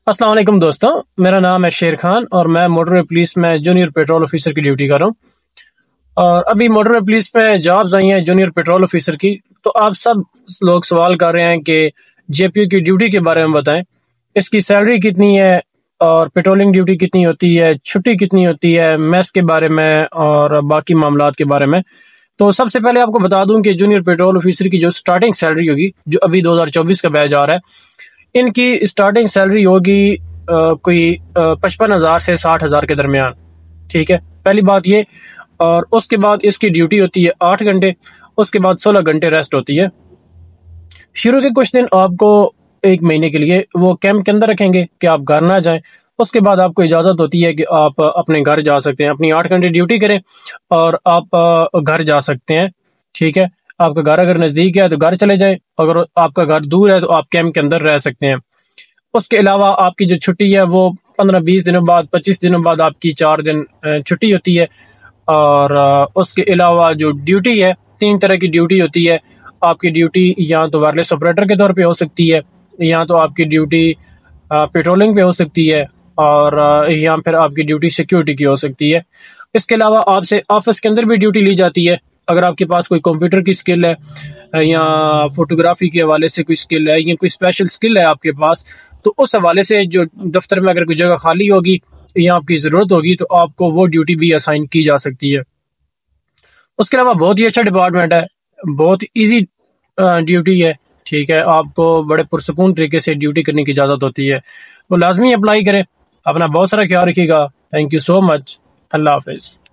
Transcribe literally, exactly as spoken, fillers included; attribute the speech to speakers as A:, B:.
A: अस्सलाम वालेकुम दोस्तों, मेरा नाम है शेर खान और मैं मोटरवे पुलिस में जूनियर पेट्रोल ऑफिसर की ड्यूटी कर रहा हूँ। और अभी मोटरवे पुलिस में जॉब्स आई हैं जूनियर पेट्रोल ऑफिसर की। तो आप सब लोग सवाल कर रहे हैं कि जेपीओ की ड्यूटी के बारे में बताएं, इसकी सैलरी कितनी है और पेट्रोलिंग ड्यूटी कितनी होती है, छुट्टी कितनी होती है, मैस के बारे में और बाकी मामलात के बारे में। तो सबसे पहले आपको बता दूं कि जूनियर पेट्रोल ऑफिसर की जो स्टार्टिंग सैलरी होगी, जो अभी दो हज़ार चौबीस का बैच आ रहा है, इनकी स्टार्टिंग सैलरी होगी कोई पचपन हज़ार से साठ हज़ार के दरमियान। ठीक है, पहली बात ये। और उसके बाद इसकी ड्यूटी होती है आठ घंटे, उसके बाद सोलह घंटे रेस्ट होती है। शुरू के कुछ दिन आपको एक महीने के लिए वो कैंप के अंदर रखेंगे कि आप घर ना जाएं। उसके बाद आपको इजाज़त होती है कि आप अपने घर जा सकते हैं, अपनी आठ घंटे ड्यूटी करें और आप घर जा सकते हैं। ठीक है, आपका घर अगर नज़दीक है तो घर चले जाएं, अगर आपका घर दूर है तो आप कैंप के अंदर रह सकते हैं। उसके अलावा आपकी जो छुट्टी है वो पंद्रह बीस दिनों बाद, पच्चीस दिनों बाद आपकी चार दिन छुट्टी होती है। और उसके अलावा जो ड्यूटी है, तीन तरह की ड्यूटी होती है। आपकी ड्यूटी या तो वायरलेस ऑपरेटर के तौर पे हो सकती है, या तो आपकी ड्यूटी पेट्रोलिंग पे हो सकती है, और या फिर आपकी ड्यूटी सिक्योरिटी की हो सकती है। इसके अलावा आपसे ऑफिस के अंदर भी ड्यूटी ली जाती है। अगर आपके पास कोई कंप्यूटर की स्किल है या फोटोग्राफी के हवाले से कोई स्किल है या कोई स्पेशल स्किल है आपके पास, तो उस हवाले से जो दफ्तर में अगर कोई जगह खाली होगी या आपकी ज़रूरत होगी तो आपको वो ड्यूटी भी असाइन की जा सकती है। उसके अलावा बहुत ही अच्छा डिपार्टमेंट है, बहुत ईजी ड्यूटी है। ठीक है, आपको बड़े पुरसकून तरीके से ड्यूटी करने की इजाज़त होती है। तो लाजमी अप्लाई करें। अपना बहुत सारा ख्याल रखिएगा। Thank you so much. Allah हाफिज़।